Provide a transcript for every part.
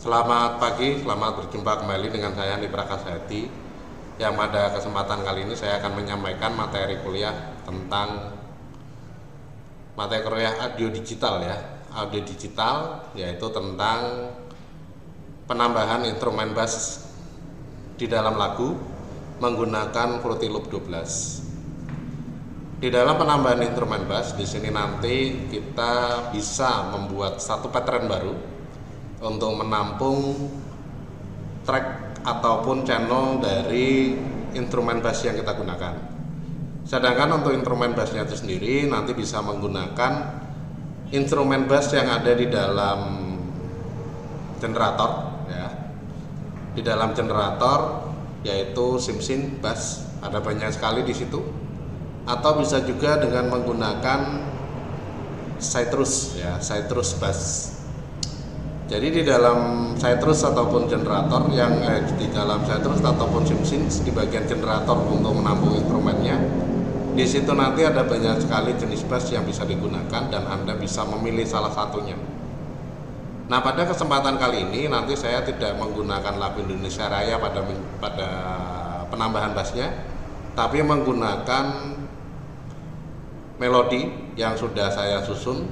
Selamat pagi, selamat berjumpa kembali dengan saya Andi Prakasayati. Yang pada kesempatan kali ini saya akan menyampaikan materi kuliah tentang materi kuliah audio digital ya. Audio digital yaitu tentang penambahan instrumen bass di dalam lagu menggunakan Fruity Loop 12. Di dalam penambahan instrumen bass di sini nanti kita bisa membuat satu pattern baru untuk menampung track ataupun channel dari instrumen bass yang kita gunakan. Sedangkan untuk instrumen bassnya itu sendiri nanti bisa menggunakan instrumen bass yang ada di dalam generator ya. Di dalam generator yaitu SimSynth bass, ada banyak sekali di situ. Atau bisa juga dengan menggunakan Citrus ya, Citrus bass. Jadi di dalam Citrus ataupun generator yang di dalam Citrus ataupun SimSynth di bagian generator untuk menampung instrumennya, di situ nanti ada banyak sekali jenis bass yang bisa digunakan dan Anda bisa memilih salah satunya. Nah, pada kesempatan kali ini nanti saya tidak menggunakan lagu Indonesia Raya pada penambahan bassnya, tapi menggunakan melodi yang sudah saya susun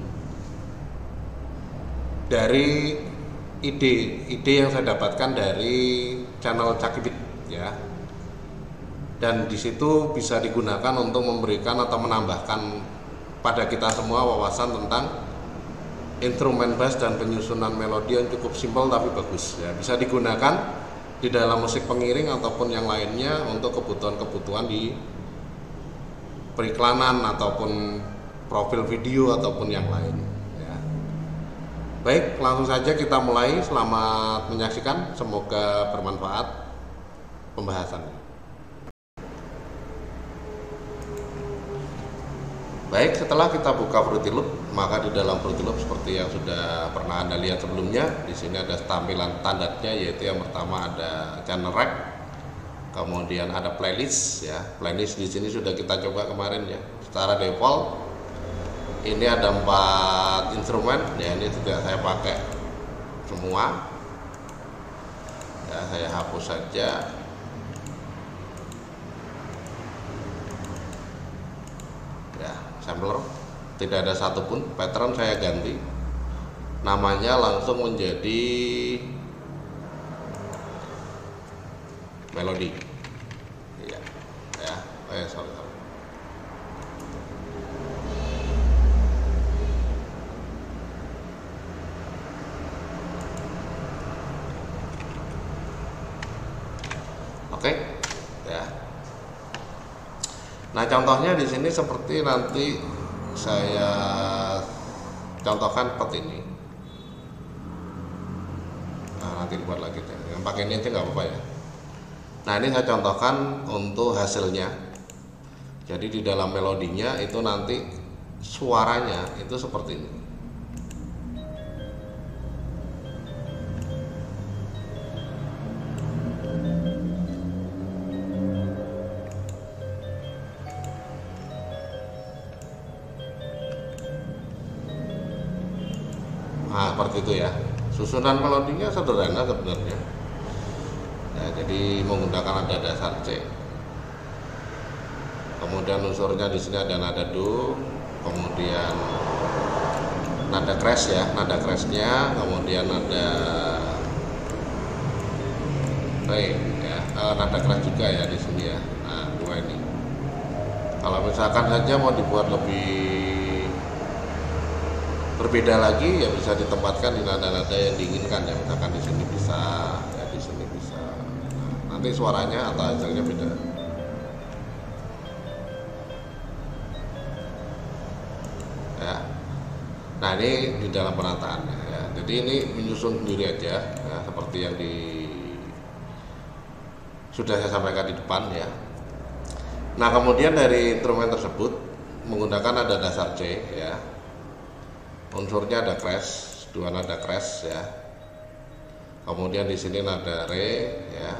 dari ide yang saya dapatkan dari channel Cakibit ya, dan di situ bisa digunakan untuk memberikan atau menambahkan pada kita semua wawasan tentang instrumen bass dan penyusunan melodi yang cukup simpel tapi bagus ya, bisa digunakan di dalam musik pengiring ataupun yang lainnya untuk kebutuhan-kebutuhan di periklanan ataupun profil video ataupun yang lain. Baik, langsung saja kita mulai. Selamat menyaksikan, semoga bermanfaat pembahasannya. Baik, setelah kita buka Fruity Loop, maka di dalam Fruity Loop seperti yang sudah pernah Anda lihat sebelumnya, di sini ada tampilan standarnya, yaitu yang pertama ada channel rack, kemudian ada playlist ya. Playlist di sini sudah kita coba kemarin ya. Secara default ini ada 4 instrumen ya, ini sudah saya pakai semua ya, saya hapus saja ya, sampler, tidak ada satupun. Pattern saya ganti, namanya langsung menjadi melodi ya, sorry. Oke, ya. Nah, contohnya di sini seperti nanti saya contohkan seperti ini. Nah, nanti dibuat lagi deh. Yang pakai ini aja nggak apa-apa ya. Nah, ini saya contohkan untuk hasilnya. Jadi di dalam melodinya itu nanti suaranya itu seperti ini. Nah, seperti itu ya. Susunan melodinya sederhana sebenarnya. Ya, jadi menggunakan nada dasar C. Kemudian unsurnya di sini ada nada do, kemudian nada crash ya, nada crashnya, kemudian nada re ya, nada crash juga ya di sini ya. Nah, dua ini. Kalau misalkan saja mau dibuat lebih berbeda lagi ya, bisa ditempatkan di nada-nada yang diinginkan ya, misalkan di sini bisa ya, di sini bisa. Nah, nanti suaranya atau hasilnya beda ya. Nah, ini di dalam penataannya ya, jadi ini menyusun sendiri aja ya, seperti yang sudah saya sampaikan di depan ya. Nah, kemudian dari instrumen tersebut menggunakan nada dasar C ya. Unsurnya ada crash, 2 nada crash ya. Kemudian di sini nada re ya.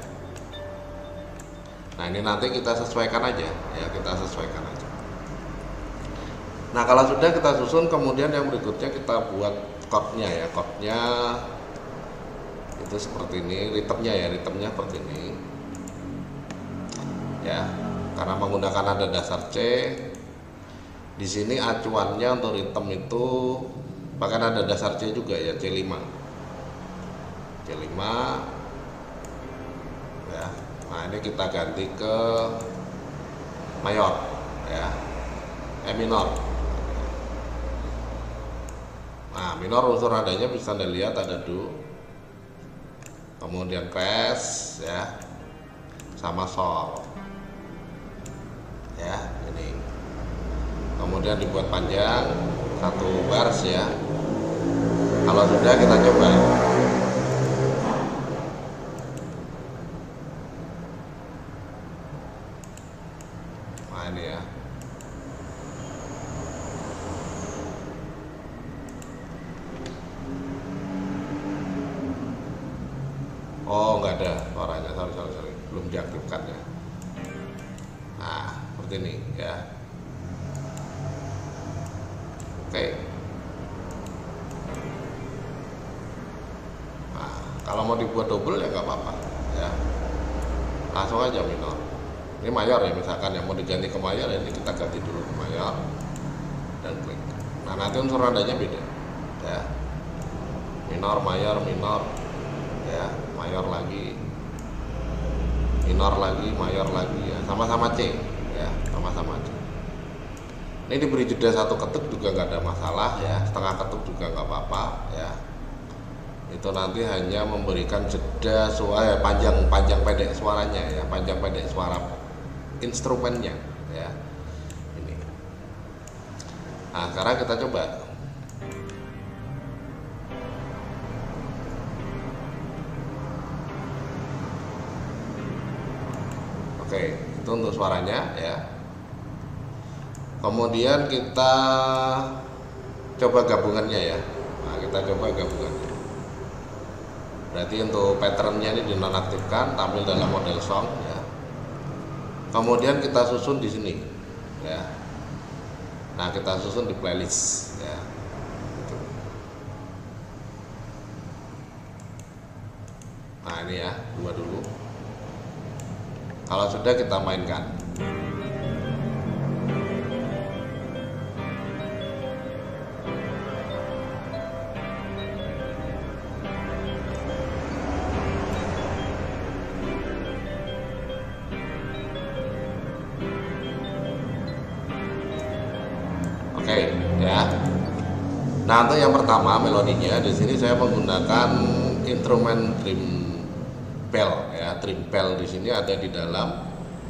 Nah, ini nanti kita sesuaikan aja ya, kita sesuaikan aja. Nah, kalau sudah kita susun, kemudian yang berikutnya kita buat chordnya ya. Chordnya itu seperti ini ritmenya ya, ritmenya seperti ini ya, karena menggunakan nada dasar C. Di sini acuannya untuk ritme itu pakai nada dasar C juga ya, C5 ya. Nah ini kita ganti ke mayor ya, minor. Nah minor unsur nadanya bisa Anda lihat ada do, kemudian res ya, sama sol ya, ini kemudian dibuat panjang 1 bars ya. Kalau sudah kita coba. Nah ini ya. Oh nggak ada suaranya, sorry, belum diaktifkan ya. Nah seperti ini ya. Oke. Nah kalau mau dibuat double ya nggak apa-apa ya, langsung aja minor. Ini mayor ya, misalkan yang mau diganti ke mayor, ini kita ganti dulu ke mayor dan klik. Nah nanti unsur nadanya beda ya, minor mayor ya, mayor lagi, minor lagi, mayor lagi ya, sama-sama C ya, sama-sama C. Ini diberi jeda 1 ketuk juga nggak ada masalah ya, setengah ketuk juga nggak apa-apa ya. Itu nanti hanya memberikan jeda suara panjang pendek suaranya ya, panjang pendek suara instrumennya ya. Ini. Nah sekarang kita coba. Oke, itu untuk suaranya ya. Kemudian kita coba gabungannya ya. Nah, kita coba gabungannya. Berarti untuk patternnya ini dinonaktifkan, tampil dalam model song ya. Kemudian kita susun di sini ya. Nah, kita susun di playlist ya. Gitu. Nah, ini ya, 2 dulu. Kalau sudah kita mainkan. Oke, ya. Nah, untuk yang pertama melodinya di sini saya menggunakan instrumen drum bell ya, drum bell di sini ada di dalam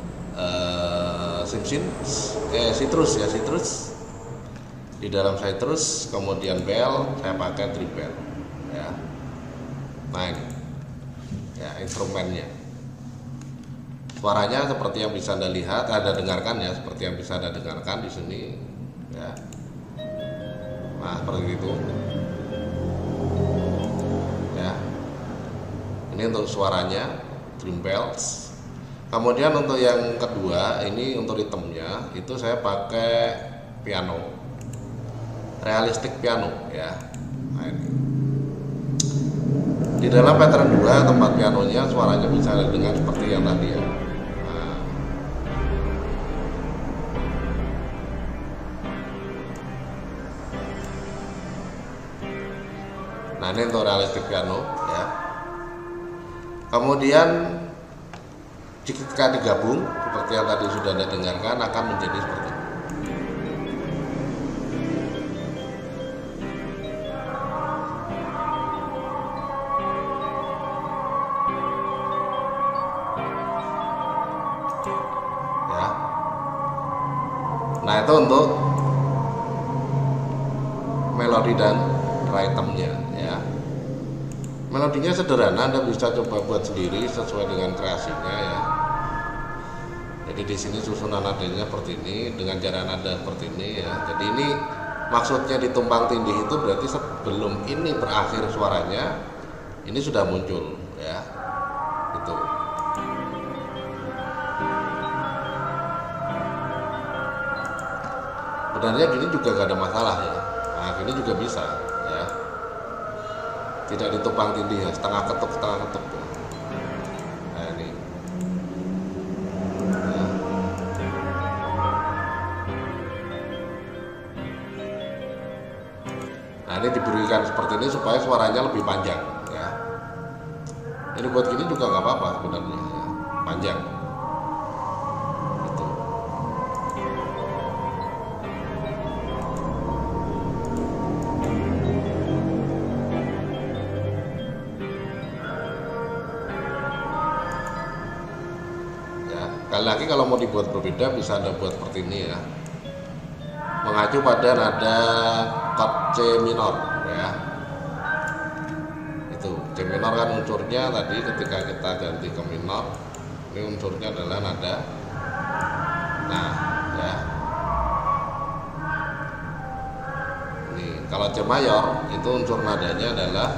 citrus ya, citrus di dalam citrus, kemudian bell saya pakai drum bell ya. Nah ini ya instrumennya, suaranya seperti yang bisa Anda lihat, Anda dengarkan ya, seperti yang bisa Anda dengarkan di sini ya. Nah seperti itu ya. Ini untuk suaranya drum bells. Kemudian untuk yang kedua ini untuk ritmenya itu saya pakai piano, realistic piano ya. Nah ini di dalam pattern 2 tempat pianonya suaranya bisa dengar seperti yang tadi ya. Nah ini untuk realistic piano ya. Kemudian jika digabung seperti yang tadi sudah Anda dengarkan akan menjadi seperti ini. Ya. Nah itu untuk melodi dan ritmenya ya. Melodinya sederhana, Anda bisa coba buat sendiri sesuai dengan kreasinya ya. Jadi di sini susunan nadanya seperti ini dengan jarak nada seperti ini ya. Jadi ini maksudnya ditumpang tindih itu berarti sebelum ini berakhir suaranya ini sudah muncul ya. Gitu. Sebenarnya gini juga gak ada masalah ya. Nah, gini juga bisa ya. tidak ditupang tindih ya, setengah ketuk ya. Nah ini ya. Nah ini diberikan seperti ini supaya suaranya lebih panjang ya. Ini buat gini juga nggak apa-apa sebenarnya ya. Panjang itu. Ya, sekali lagi kalau mau dibuat berbeda bisa Anda buat seperti ini ya, mengacu pada nada chord C minor ya. Itu C minor kan unsurnya tadi ketika kita ganti ke minor, ini unsurnya adalah nada. Nah ya, ini kalau C mayor itu unsur nadanya adalah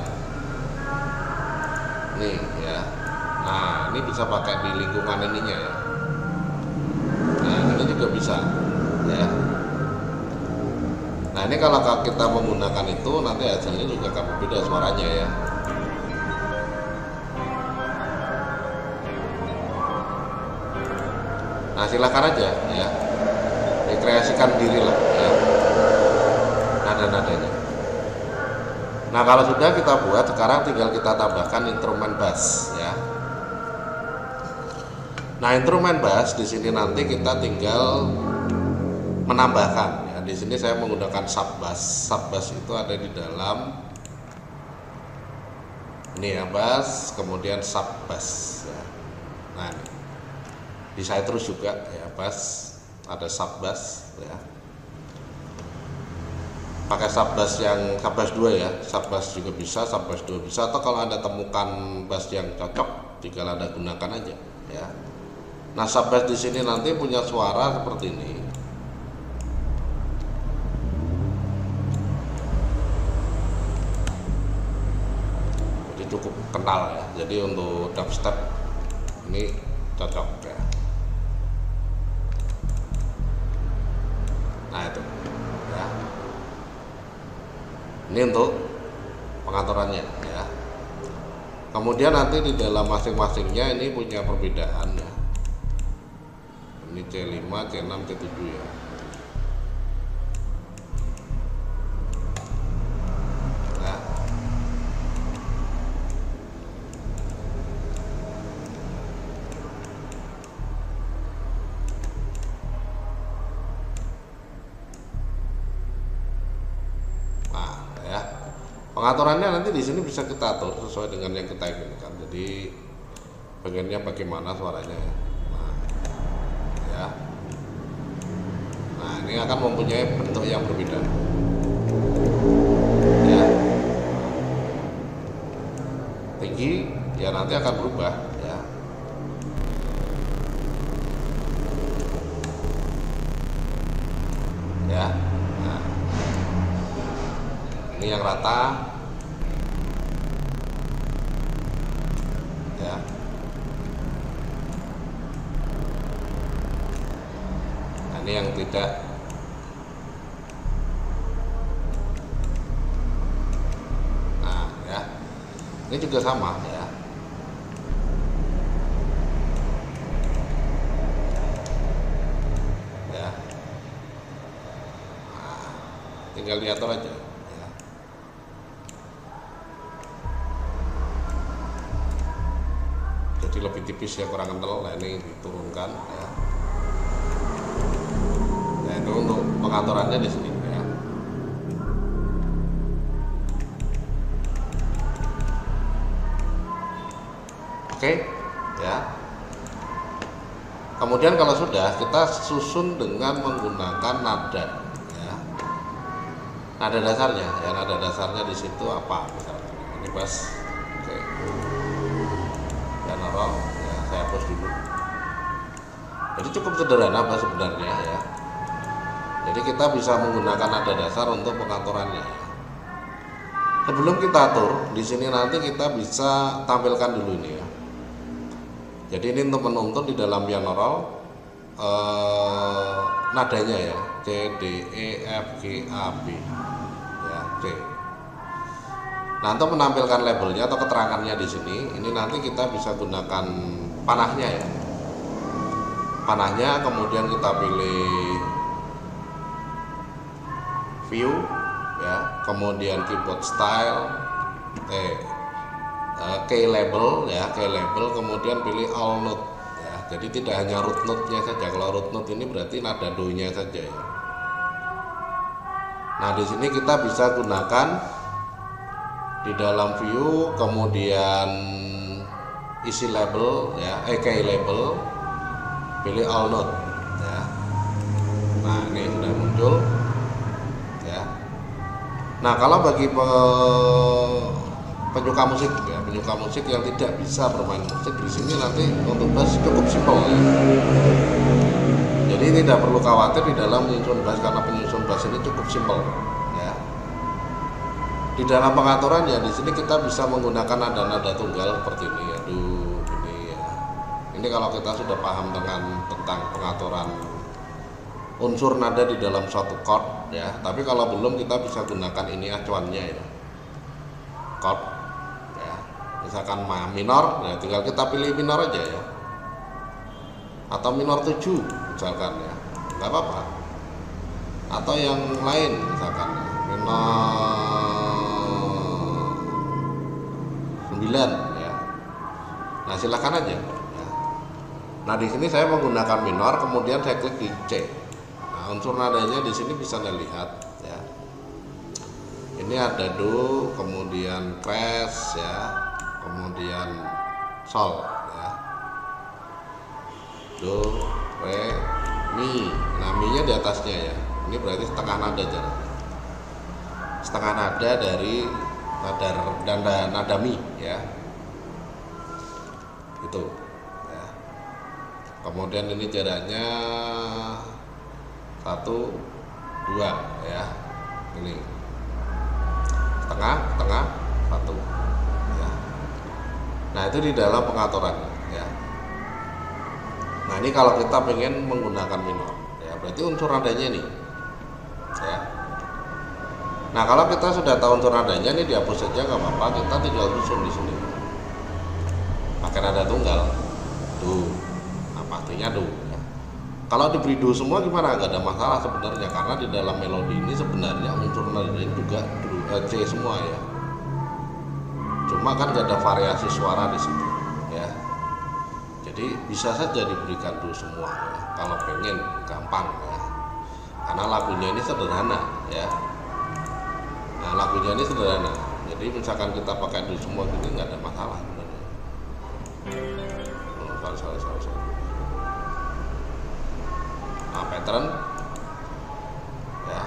nih ya. Nah ini bisa pakai di lingkungan ininya ya. Nah ini juga bisa ya. Nah ini kalau kita menggunakan itu nanti hasilnya juga akan berbeda suaranya ya. Nah silakan aja ya, dikreasikan diri lah ya nada-nadanya. Nah kalau sudah kita buat, sekarang tinggal kita tambahkan instrumen bass ya. Nah instrumen bass di sini nanti kita tinggal menambahkan ya. Di sini saya menggunakan sub bass. Sub bass itu ada di dalam ini ya, bass kemudian sub bass ya. Nah ini. Di saya terus juga ya, bass ada sub bass ya. Pakai sub bass yang sub bass 2 ya, sub bass juga bisa, sub bass 2 bisa, atau kalau Anda temukan bass yang cocok tinggal Anda gunakan aja ya. Nah sub bass di sini nanti punya suara seperti ini. Jadi cukup kental ya. Jadi untuk dubstep ini cocok ya. Nah itu ya. Ini untuk pengaturannya ya. Kemudian nanti di dalam masing-masingnya ini punya perbedaan ya. Ini C5, C6, C7 ya. Nah. Pengaturannya nanti di sini bisa kita atur sesuai dengan yang kita inginkan. Jadi pengennya bagaimana suaranya ya. Nah, ya. Nah, ini akan mempunyai bentuk yang berbeda. Ya. Tinggi ya nanti akan berubah ya. Ya. Nah. Ini yang rata. Ya. Nah, ini yang tidak. Nah, ya. Ini juga sama ya. Ya. Nah, tinggal diatur aja. Jadi lebih tipis ya, kurang kental. Nah ini diturunkan ya. Nah itu untuk pengaturannya di sini ya. Oke ya. Kemudian kalau sudah, kita susun dengan menggunakan nada ya. Nada dasarnya ya, nada dasarnya di situ apa misalkan. Ini bass. Oke. General ya, saya hapus dulu. Jadi cukup sederhana bass sebenarnya ya. Jadi kita bisa menggunakan nada dasar untuk pengaturannya. Sebelum kita atur, di sini nanti kita bisa tampilkan dulu ini ya. Jadi ini untuk menuntun di dalam binaural nadanya ya, C, D, E, F, G, A, B ya, C. Nah, untuk menampilkan labelnya atau keterangannya di sini, ini nanti kita bisa gunakan panahnya ya. Panahnya kemudian kita pilih view ya, kemudian keyboard style, key label ya, key label, kemudian pilih all note ya. Jadi tidak hanya root note-nya saja. Kalau root note ini berarti nada do-nya saja ya. Nah, di sini kita bisa gunakan di dalam view, kemudian isi label ya, key label, pilih all note ya. Nah, ini sudah muncul ya. Nah, kalau bagi penyuka musik ya, penyuka musik yang tidak bisa bermain musik, di sini nanti untuk bass cukup simpel ya. Jadi tidak perlu khawatir di dalam menyusun bass, karena penyusun bass ini cukup simpel ya. Di dalam pengaturan ya, di sini kita bisa menggunakan nada-nada tunggal seperti ini ya, ini ya. Ini kalau kita sudah paham tentang pengaturan unsur nada di dalam suatu chord ya. Tapi kalau belum, kita bisa gunakan ini acuannya ya, chord ya. Misalkan minor ya, tinggal kita pilih minor aja ya, atau minor 7 misalkan ya, nggak apa-apa. Atau yang lain misalkan ya, minor 9 ya. Nah, silakan aja ya. Nah, di sini saya menggunakan minor, kemudian saya klik di C. Nah, unsur nadanya di sini bisa Anda lihat ya. Ini ada do, kemudian crash ya, kemudian sol ya. Do, re, mi. Nah, mi-nya di atasnya ya. Ini berarti setengah nada jaraknya. Setengah nada dari nada mi ya. Itu ya. Kemudian ini jaraknya 1 2 ya. Ini tengah 1 ya. Nah, itu di dalam pengaturannya ya. Nah, ini kalau kita pengen menggunakan minor ya, berarti unsur nadanya ini ya. Nah, kalau kita sudah tahu unsur nadanya, ini dihapus saja nggak apa-apa, kita tinggal susun di sini pakai nada tunggal do. Nah, pastinya do ya. Kalau diberi do semua gimana, nggak ada masalah sebenarnya, karena di dalam melodi ini sebenarnya unsur nadanya juga C semua ya. Cuma kan nggak ada variasi suara di situ ya. Jadi bisa saja diberikan do semua ya, kalau pengen gampang ya, karena lagunya ini sederhana ya. Nah, lagunya ini sederhana, jadi misalkan kita pakai do semua gini nggak ada masalah sebenarnya. Sorry. Nah, pattern ya.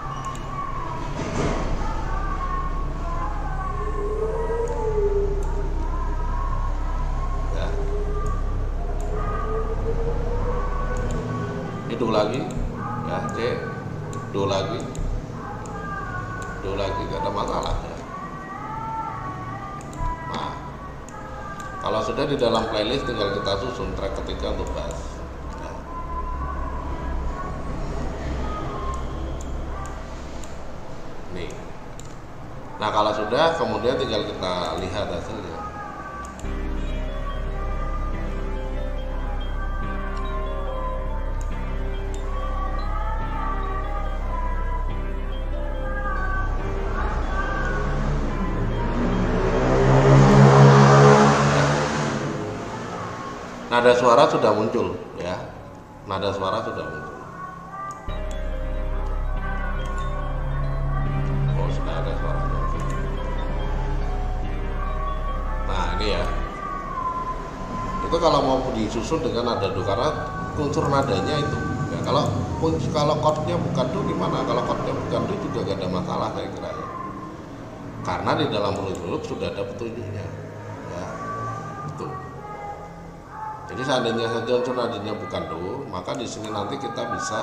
Ya. Ini do lagi ya, C, do lagi, gak ada masalah ya. Nah, kalau sudah di dalam playlist, tinggal kita susun track ketiga untuk bass ya. Nih. Nah, kalau sudah, kemudian tinggal kita lihat hasilnya. Nada suara sudah muncul ya, nada suara sudah muncul. Oh, sudah ada suaranya. Nah, ini ya, itu kalau mau disusun dengan nada do, karena unsur nadanya itu ya. Kalau chordnya bukan do gimana? Kalau chordnya bukan do juga gak ada masalah saya kira ya, karena di dalam huruf sudah ada petunjuknya ya. Itu. Jadi seandainya saja unsur nadanya bukan do, maka di sini nanti kita bisa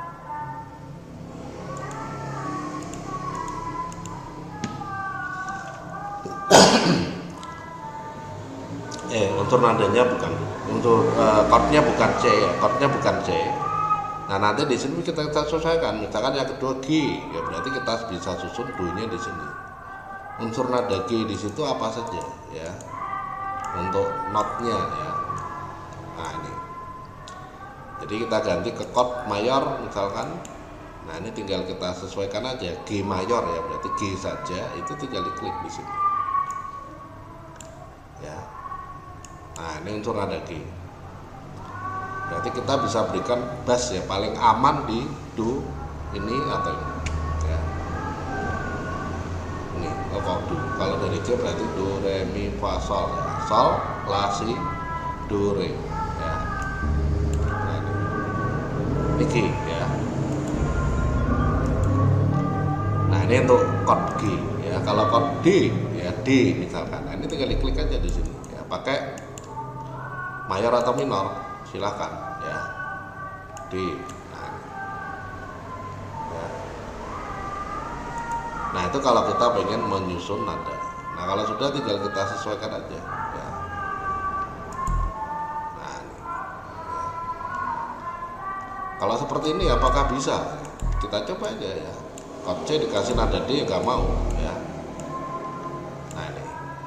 unsur nadanya bukan, unsur chordnya bukan C ya, chordnya bukan C. Nah, nanti di sini kita sesuaikan. Misalkan yang kedua G, ya berarti kita bisa susun do-nya di sini. unsur nada G di situ apa saja ya untuk notnya ya. Nah ini, jadi kita ganti ke chord mayor misalkan. Nah ini tinggal kita sesuaikan aja G mayor ya, berarti G saja, itu tinggal diklik di sini ya. Nah ini unsur nada G, berarti kita bisa berikan bass ya, paling aman di do ini atau ini ya. Ini kok do, kalau dari G berarti do re mi fa sol ya. Sol la si do re ya. Nah ini G ya. Nah ini untuk chord G ya. Kalau chord D ya, D misalkan, nah, ini tinggal diklik aja di sini ya, pakai mayor atau minor silahkan ya, D. Nah, ya. Nah itu kalau kita pengen menyusun nada. Nah kalau sudah tinggal kita sesuaikan aja ya. Nah ini, ya. Kalau seperti ini apakah bisa? Kita coba aja ya. Chord C dikasih nada D ya nggak mau ya. Nah ini,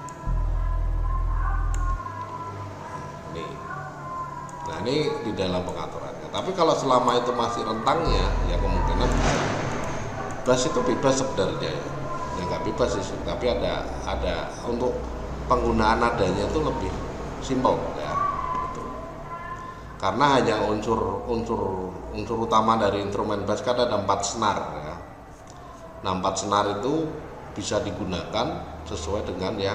nah ini di dalam pengaturannya. Tapi kalau selama itu masih rentangnya ya kemungkinan bass itu bebas sebenarnya ya. Ya nggak bebas sih, tapi ada untuk penggunaan nadanya itu lebih simple ya. Gitu. Karena hanya unsur utama dari instrumen bass kan ada 4 senar ya. Nah 4 senar itu bisa digunakan sesuai dengan yang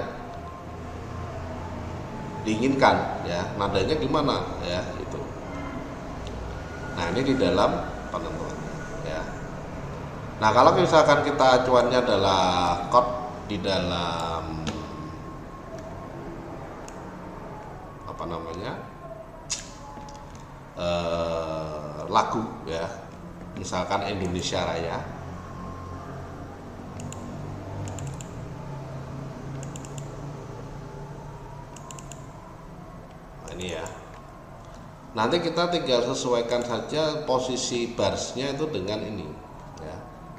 diinginkan ya, nadanya gimana ya itu. Nah ini di dalam penentuannya ya. Nah kalau misalkan kita acuannya adalah chord di dalam apa namanya lagu ya, misalkan Indonesia Raya. Ini ya, nanti kita tinggal sesuaikan saja posisi barsnya itu dengan ini ya.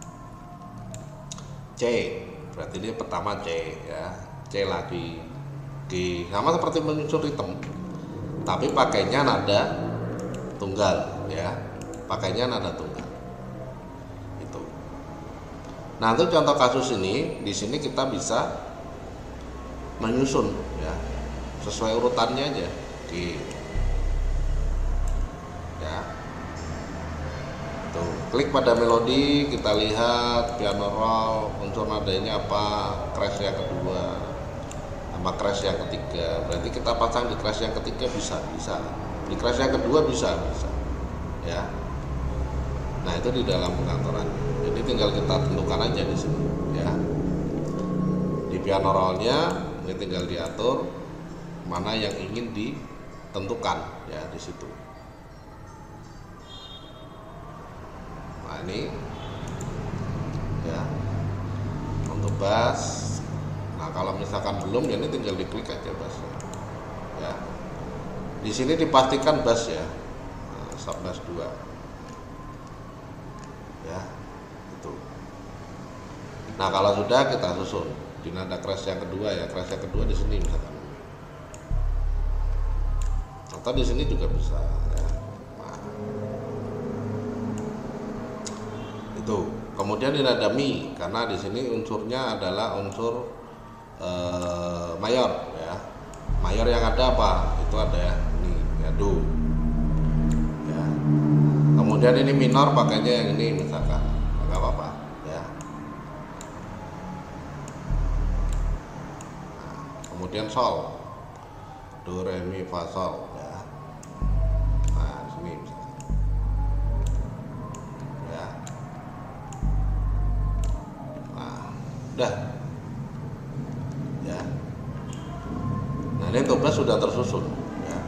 C berarti ini pertama C ya, C lagi G, sama seperti menyusun ritme tapi pakainya nada tunggal ya, pakainya nada tunggal itu. Nah untuk contoh kasus ini, di sini kita bisa menyusun ya sesuai urutannya aja. G ya, tuh klik pada melodi, kita lihat piano roll unsur nadanya apa, crash yang kedua sama crash yang ketiga, berarti kita pasang di crash yang ketiga bisa, di crash yang kedua bisa ya. Nah itu di dalam pengaturan, jadi tinggal kita tentukan aja di sini ya. Di piano rollnya ini tinggal diatur mana yang ingin ditentukan ya di situ. Nah ini ya untuk bass. Nah kalau misalkan belum ya ini tinggal diklik aja bassnya ya. Di sini dipastikan bass ya, nah, sub bass 2 ya itu. Nah kalau sudah kita susun di nada crash yang kedua ya, crash yang kedua di sini misalkan, atau di sini juga bisa ya. Nah, itu kemudian di nada mi, karena di sini unsurnya adalah unsur mayor ya. Mayor yang ada apa? Itu ada ini ya, do ya. Kemudian ini minor pakainya yang ini misalkan, nggak apa-apa ya. Nah, kemudian sol, do re mi fa sol ya. Nah sini misalkan ya. Nah udah ya. Nah ini untuk bass sudah tersusun ya.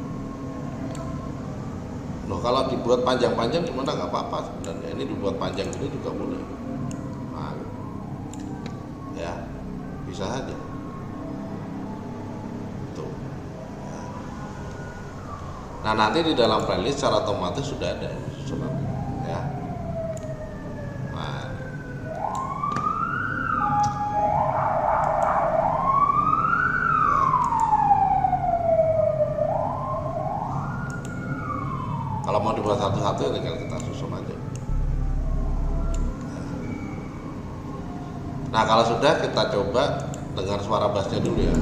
Loh kalau dibuat panjang-panjang gimana, nggak apa-apa sebenarnya, ini dibuat panjang ini juga boleh. Nah, ya bisa saja tuh ya. Nah nanti di dalam playlist secara otomatis sudah ada susunan ya. Nah 211 tinggal kita susun aja. Nah kalau sudah, kita coba dengar suara bassnya dulu ya.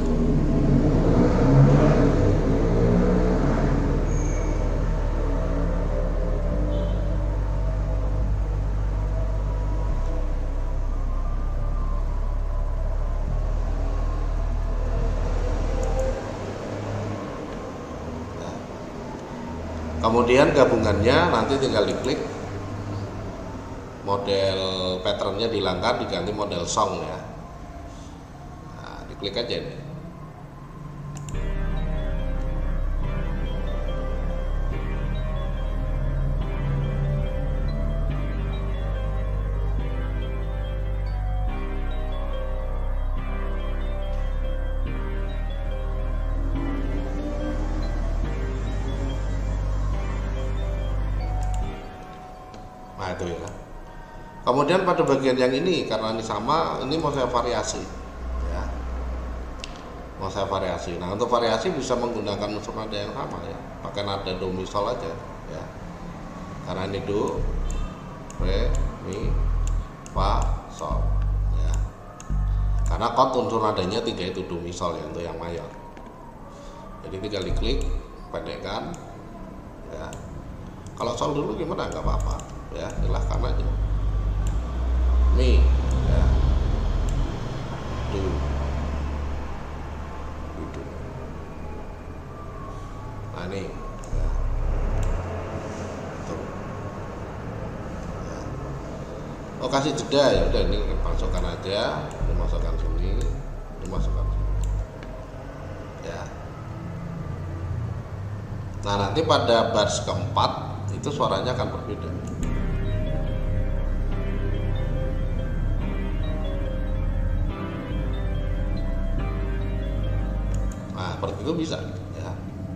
Kemudian gabungannya nanti tinggal diklik, model patternnya dihilangkan, diganti model song ya. Nah, diklik aja nih. Nah itu ya. Kemudian pada bagian yang ini, karena ini sama, ini mau saya variasi ya. Mau saya variasi. Nah untuk variasi bisa menggunakan unsur nada yang sama ya, pakai nada do mi sol aja ya. Karena ini do, re, mi, fa, sol ya. Karena chord unsur nadanya 3 itu do mi sol ya, untuk yang mayor. Jadi tinggal diklik, pendekkan ya. Kalau sol dulu gimana, nggak apa-apa ya, silahkan aja. Mi ya, do, nah ini ya. Tuh. Ya. Oh kasih jeda ya, udah ini masukkan aja, dimasukkan sini, dimasukkan sini ya. Nah nanti pada bass keempat itu suaranya akan berbeda. Nah seperti itu bisa ya.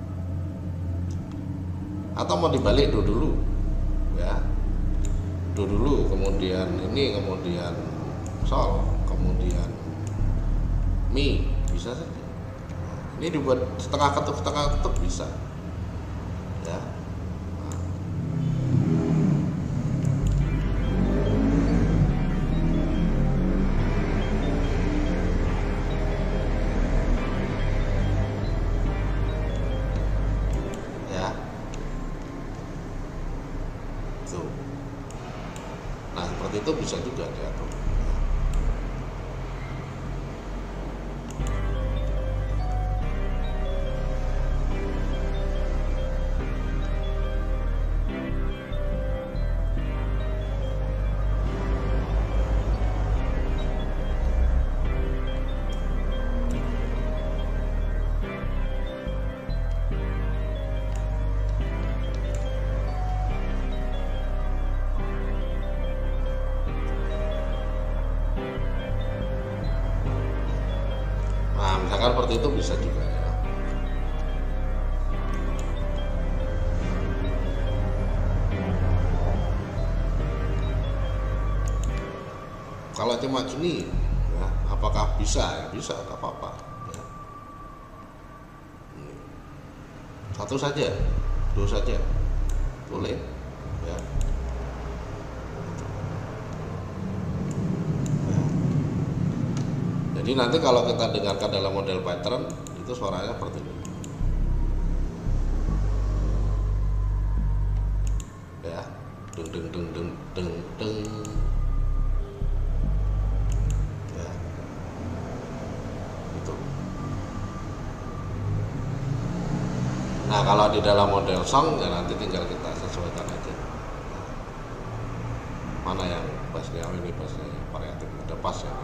Atau mau dibalik do dulu ya, do dulu, kemudian ini, kemudian sol, kemudian mi, bisa saja. Ini dibuat setengah ketuk bisa ya. Nah seperti itu bisa juga diatur. Misalkan seperti itu bisa juga ya. Kalau cuma gini ya, apakah bisa? Ya bisa, nggak apa-apa ya. Satu saja, dua saja boleh ya. Jadi nanti kalau kita dengarkan dalam model pattern itu suaranya seperti ini ya, deng deng deng deng deng deng ya, gitu. Nah kalau di dalam model song ya nanti tinggal kita sesuaikan aja mana yang bassnya, ini bassnya variatif, ada pas ya.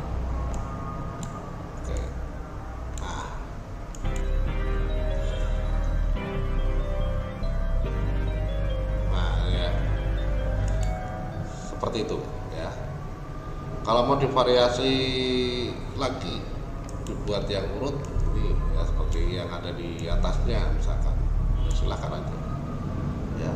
Seperti itu ya. Kalau mau divariasi lagi, dibuat yang urut ini ya, seperti yang ada di atasnya misalkan, silakan aja ya.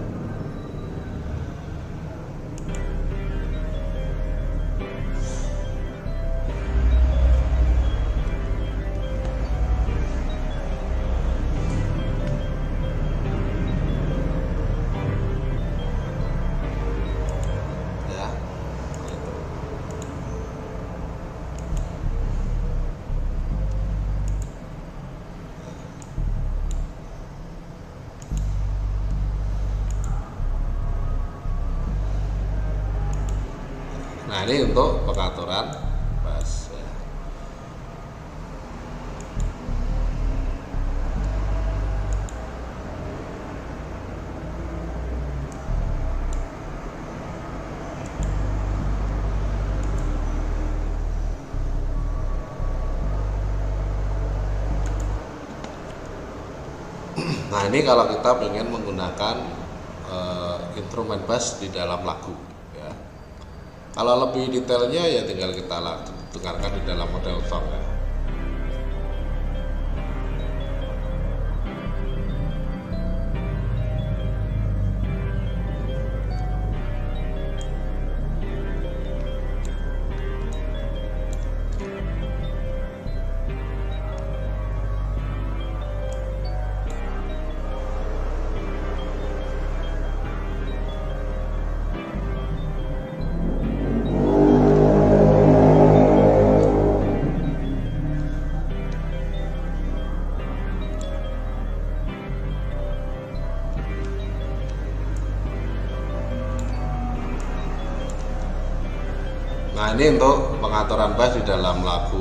Nah, ini untuk pengaturan bass ya. Nah, ini kalau kita ingin menggunakan instrumen bass di dalam lagu ya. Kalau lebih detailnya ya tinggal kita dengarkan di dalam model song ya. Nah, ini untuk pengaturan bass di dalam lagu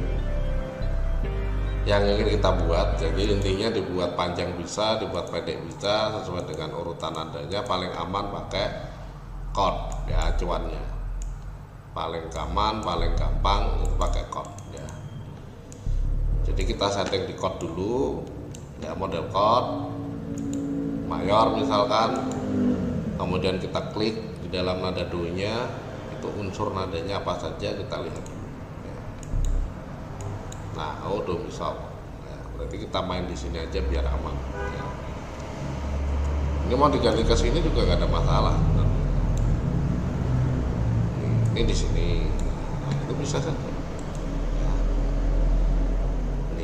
yang ingin kita buat. Jadi intinya dibuat panjang bisa, dibuat pendek bisa, sesuai dengan urutan nadanya. Paling aman pakai chord ya, acuannya. Paling aman, paling gampang itu pakai chord ya. Jadi kita setting di chord dulu ya, model chord mayor misalkan. Kemudian kita klik di dalam nada do-nya, itu unsur nadanya apa saja kita lihat dulu ya. Nah, do misal ya, berarti kita main di sini aja biar aman ya. Ini mau diganti ke sini juga gak ada masalah. Ini di sini, nah, itu bisa saja ya. Ini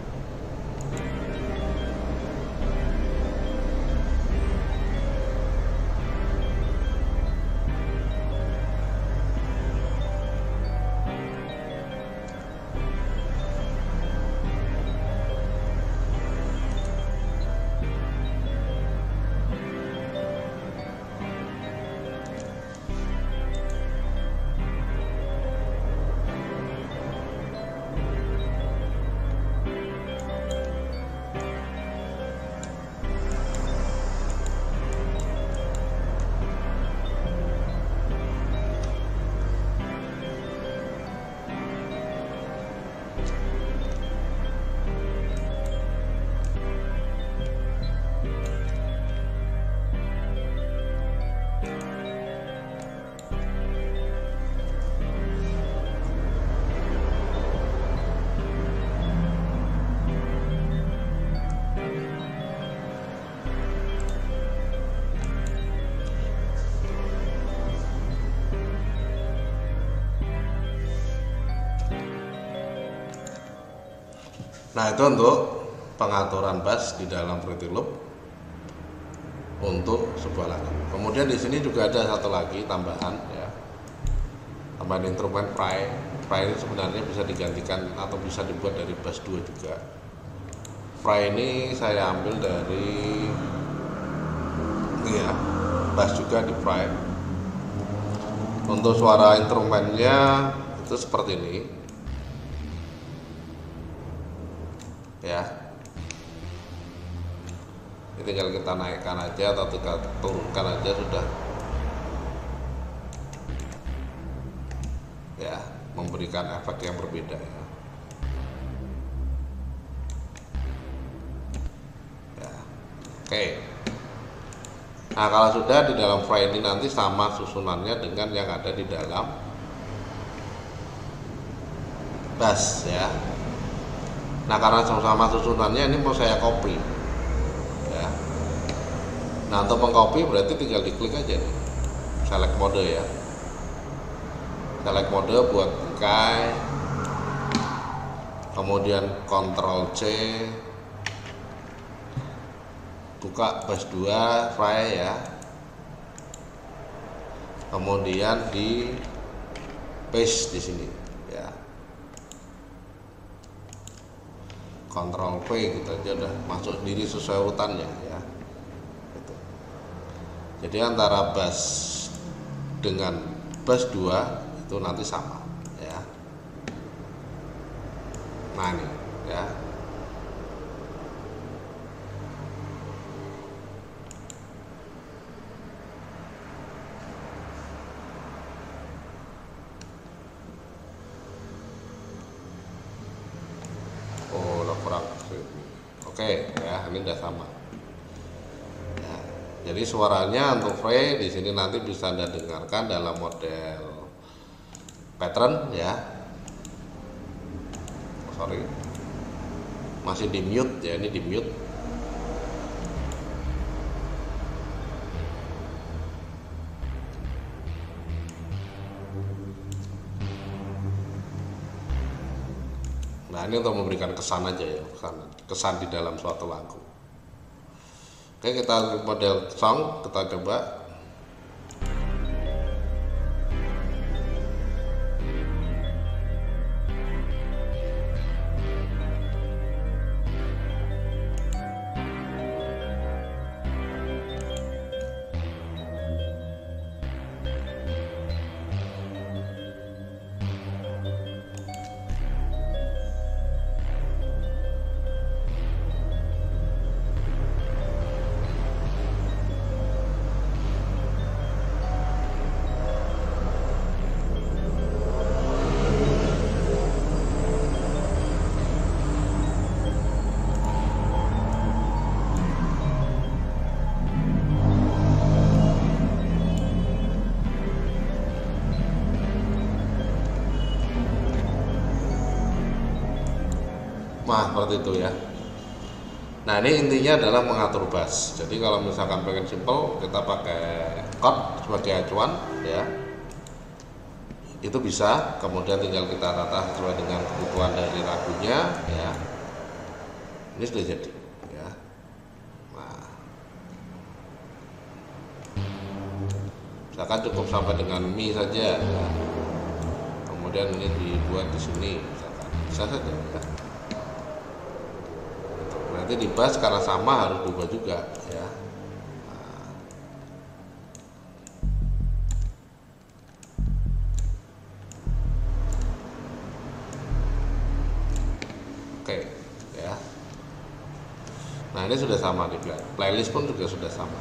Nah, itu untuk pengaturan bass di dalam Fruity Loop untuk sebuah lagu. Kemudian di sini juga ada satu lagi tambahan ya. Tambahan instrumen fry. Fry ini sebenarnya bisa digantikan atau bisa dibuat dari bass 2 juga. Fry ini saya ambil dari ini ya, bass juga di fry. Untuk suara instrumennya itu seperti ini. Ya, ini tinggal kita naikkan aja atau kita turunkan aja sudah ya, memberikan efek yang berbeda ya. Ya, oke. Nah, kalau sudah di dalam file ini nanti sama susunannya dengan yang ada di dalam bass ya. Nah, karena sama-sama susunannya ini mau saya copy ya. Nah, untuk mengcopy berarti tinggal diklik aja nih, select mode ya, select mode buat bingkai, kemudian Ctrl C, buka bass 2 file ya, kemudian di paste di sini ya. Ctrl V gitu aja udah masuk sendiri sesuai urutannya ya. Gitu. Jadi antara bass dengan bass 2 itu nanti sama ya. Nah ini ya. Oh, udah kurang. Oke ya, ini udah sama. Ya, jadi suaranya untuk free di sini nanti bisa Anda dengarkan dalam model pattern ya. Sorry, masih di mute ya, ini di mute. Nah ini untuk memberikan kesan aja ya, kesan di dalam suatu lagu. Oke, kita model song, kita coba. Nah seperti itu ya. Nah ini intinya adalah mengatur bass. Jadi kalau misalkan pengen simple, kita pakai chord sebagai acuan ya, itu bisa. Kemudian tinggal kita tata sesuai dengan kebutuhan dari lagunya ya. Ini sudah jadi ya. Nah, misalkan cukup sampai dengan mi saja ya. Kemudian ini dibuat di sini misalkan, bisa saja ya. Nanti di bass karena sama harus diubah juga ya. Nah. Oke ya. Nah ini sudah sama di playlist pun juga sudah sama.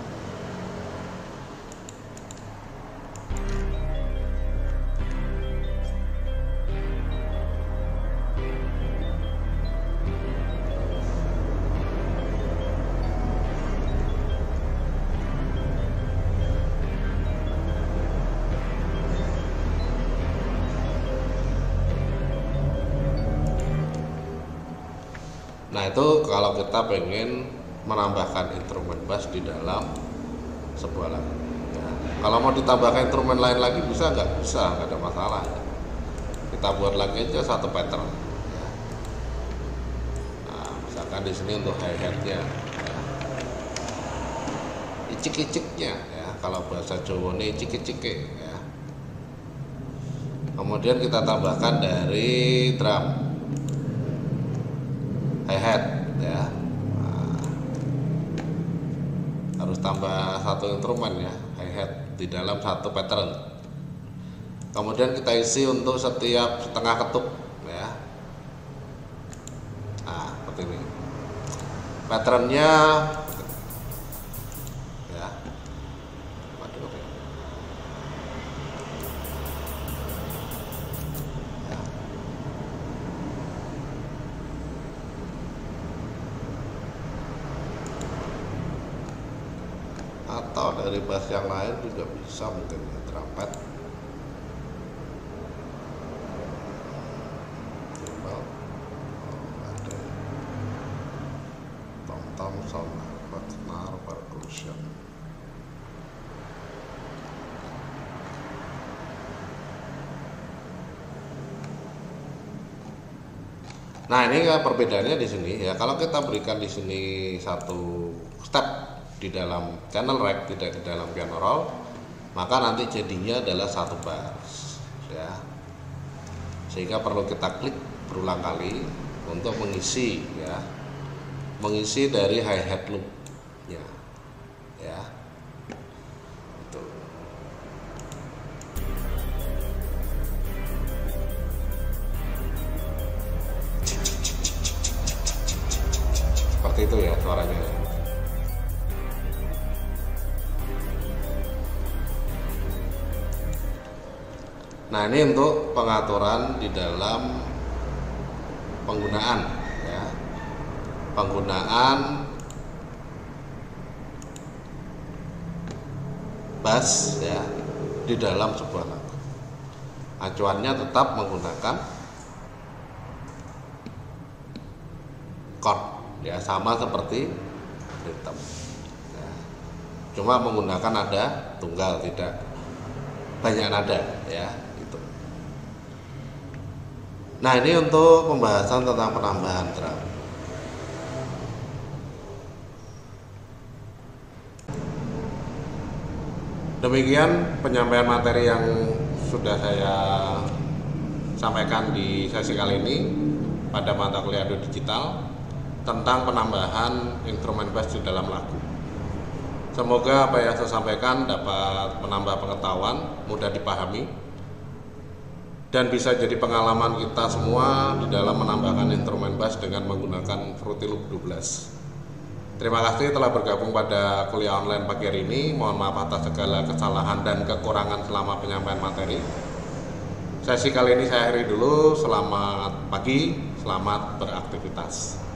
Nah itu kalau kita pengen menambahkan instrumen bass di dalam sebuah lagu ya. Kalau mau ditambahkan instrumen lain lagi bisa nggak? Bisa, nggak ada masalah ya. Kita buat lagi aja satu pattern ya. Nah misalkan di sini untuk hi-hatnya ya. Icik-iciknya ya, kalau bahasa Jawa ini icik-icik ya. Kemudian kita tambahkan dari drum hi-hat ya. Nah, harus tambah satu instrumen ya, hi-hat di dalam satu pattern. Kemudian kita isi untuk setiap setengah ketuk ya. Nah seperti ini patternnya ya. Waduh, ya. Atau dari bass yang lain juga bisa mungkin ya, trompet, timbal, ada tom-tom, sonar, senar, percussion. Nah ini perbedaannya di sini ya. Kalau kita berikan di sini satu step di dalam channel rack, tidak di dalam piano roll, maka nanti jadinya adalah satu bass ya. Sehingga perlu kita klik berulang kali untuk mengisi ya, mengisi dari hi-hat loop ya. Ya. Itu. Seperti itu ya suaranya. Nah, ini untuk pengaturan di dalam penggunaan ya. Penggunaan bass ya di dalam sebuah lagu. Acuannya tetap menggunakan chord ya, sama seperti rhythm ya. Cuma menggunakan nada tunggal, tidak banyak nada ya gitu. Nah, ini untuk pembahasan tentang penambahan drum. Demikian penyampaian materi yang sudah saya sampaikan di sesi kali ini pada mata kuliah audio digital tentang penambahan instrumen bass di dalam lagu. Semoga apa yang saya sampaikan dapat menambah pengetahuan, mudah dipahami, dan bisa jadi pengalaman kita semua di dalam menambahkan instrumen bass dengan menggunakan Fruity Loop 12. Terima kasih telah bergabung pada kuliah online pagi hari ini. Mohon maaf atas segala kesalahan dan kekurangan selama penyampaian materi. Sesi kali ini saya akhiri dulu. Selamat pagi, selamat beraktivitas.